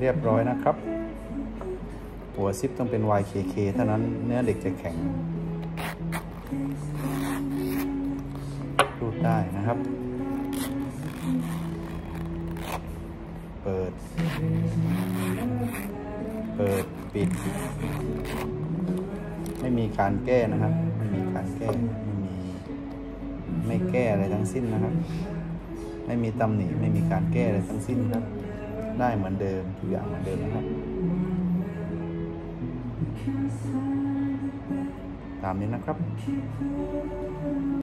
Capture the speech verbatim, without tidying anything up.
เรียบร้อยนะครับหัวซิปต้องเป็น วาย เค เค เท่านั้นเนื้อเหล็กจะแข็งรูดได้นะครับเปิดเปิดปิดไม่มีการแก้นะครับไม่มีการแก้ไม่มีไม่แก้อะไรทั้งสิ้นนะครับไม่มีตำหนิไม่มีการแก้อะไรทั้งสิ้นครับได้เหมือนเดิมทุกอย่างเหมือนเดิมนะครับตามนี้นะครับ